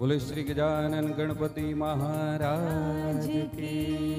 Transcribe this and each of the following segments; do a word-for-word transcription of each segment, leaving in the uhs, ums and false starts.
बोले श्री गजानन गणपति महाराज की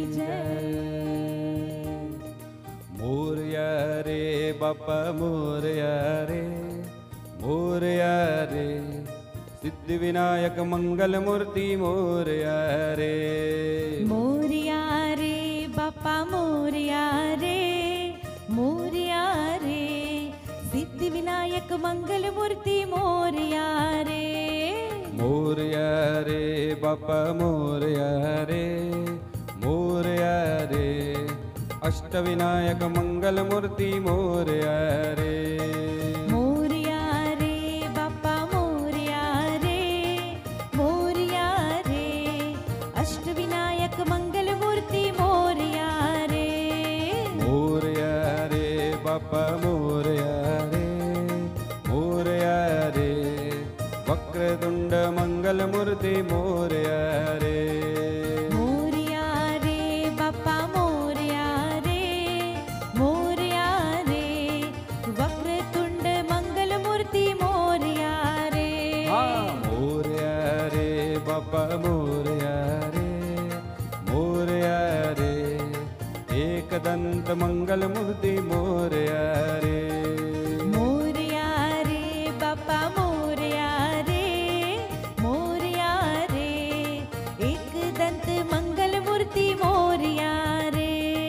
जय। मोरया रे बापा मोरया रे, मोरया रे सिद्धि विनायक मंगल मूर्ति मोरया रे। मोरया रे बापा मोरया रे, मोरया रे सिद्धि विनायक मंगल मूर्ति मोरया रे। मोरया रे बापा मोरया रे, मोरया रे अष्ट विनायक मंगल मूर्ति मोरया रे। मोरया रे बापा मोरया रे, मोरया रे अष्ट विनायक मंगल मूर्ति मोरया रे। मोरया रे बापा मोरया रे, मोरया रे वक्रतुंड मंगल मूर्ति मोरया रे। मोरया रे बापा मोरया रे, मोरया रे वक्रतुंड मंगल मूर्ति मोरया रे। हाँ मोरया रे बापा मोरया रे, मोरया रे एक दंत मंगल मूर्ति मोरया रे। मोरया रे बापा मोरया रे, मोरया रे एक दंत मंगल मूर्ति मोरया रे।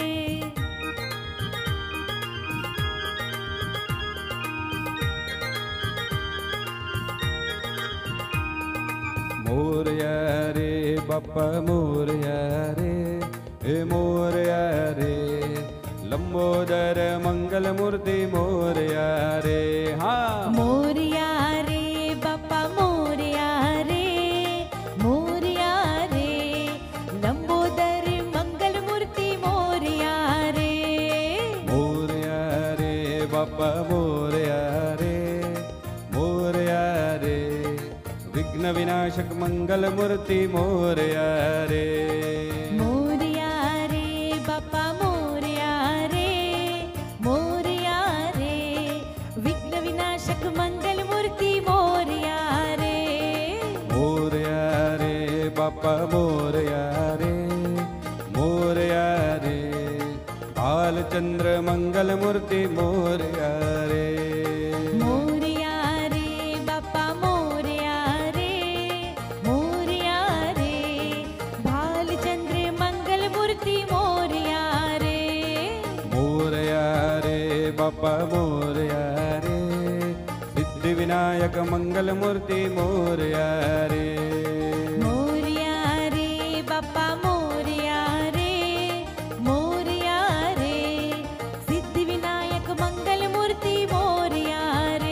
मोरया रे बापा मोरया रे, हे मोरया रे लंबोदर मंगल मूर्ति मोरया रे। हाँ मोरया रे बापा मोरया रे, मोरया रे लंबोदर मंगल मूर्ति मोरया रे। मोरया रे बापा मोरया रे, मोरया रे विघ्न विनाशक मंगल मूर्ति मोरया रे। मोरया रे बापा मोरया रे, मोरया रे विघ्न विनाशक मंगल मूर्ति मोरया रे। मोरया रे बापा मोरया रे, मोरया रे बालचंद्र मंगल मूर्ति मोरया रे। मोरया रे बापा मोरया रे, मोरया रे भालचंद्र मंगल मूर्ति मोरया रे। मोरया रे बापा मोरया रे सिद्धि विनायक मंगल मूर्ति मोरया रे। मोरया रे बापा मोरया रे, मोरया रे सिद्धि विनायक मंगल मूर्ति मोरया रे।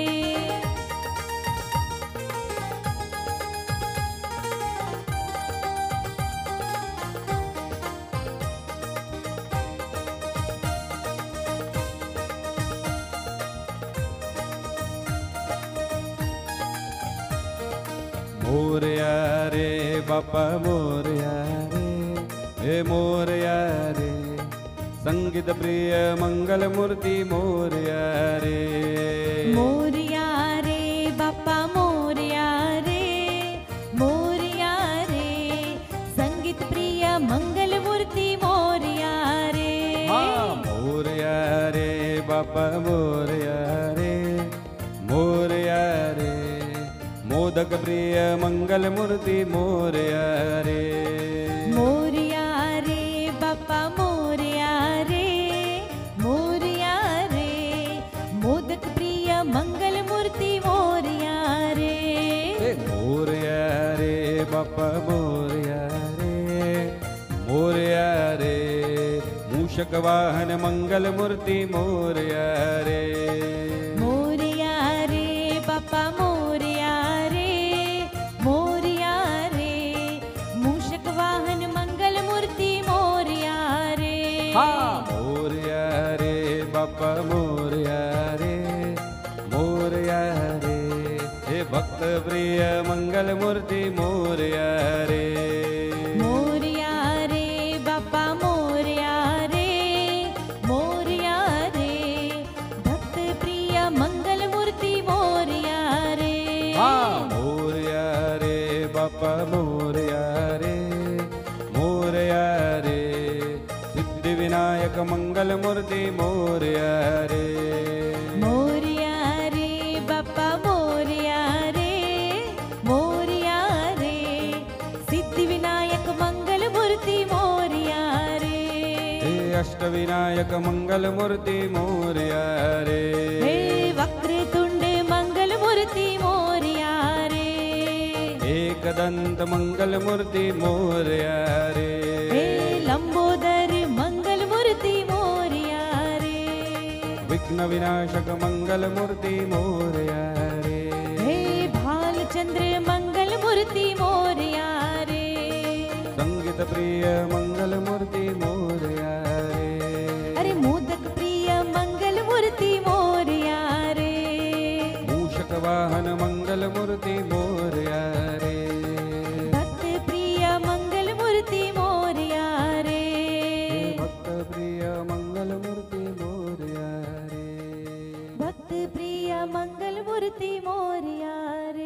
मोरया रे बापा मोरया रे, हे मोरया रे संगीत प्रिय मंगल मूर्ति मोरया रे। मोरया रे बापा मोरया रे, मोरया रे संगीत प्रिय मंगल मूर्ति मोरया रे। हाँ मोरया रे बापा मोरया रे, मोरया रे मोदक प्रिय मंगल मूर्ति मोरया रे। मोरया रे बापा मोरया रे, मोरया रे मोदक प्रिय मंगल मूर्ति मोरया रे। हे मोरया रे बापा मोरया रे, मोरया रे मूषक वाहन मंगल मूर्ति मोरया रे। मोरया रे बापा मोरया रे, मोरया रे मूषक वाहन मंगल मूर्ति मोरया रे। हाँ मोरया रे बापा मोरया रे, मोरया रे हे भक्त प्रिय मंगल मूर्ति मोरया रे। मोरया रे बापा मोरया रे, मोरया रे भक्त प्रिय मंगल मूर्ति मोरया रे। हाँ मोरया रे बापा मोरया रे मोरया रे सिद्धि विनायक मंगल मूर्ति मोरया रे मोरया रे बापा मोरया रे मोरया रे सिद्धि विनायक मंगल मूर्ति मोरया रे हे अष्ट विनायक मंगल मूर्ति मोरया रे हे वक्रतुंड मंगल मूर्ति मोरया रे एकदंत मंगल मूर्ति मोरया रे हे लंबोदर मंगल मूर्ति मोरया रे विघ्न विनाशक मंगल मूर्ति मोरया रे हे भालचंद्र मंगल मूर्ति मोरया रे संगीत प्रिय मंगल मूर्ति मोरया रे अरे मोदक प्रिय मंगल मूर्ति मोरया रे मूषक वाहन मंगल मूर्ति मोरया रे भक्त प्रिय मंगल मूर्ति मोरया रे भक्त प्रिय मंगल मूर्ति मोरया रे भक्त प्रिय मंगल मूर्ति मोरया रे।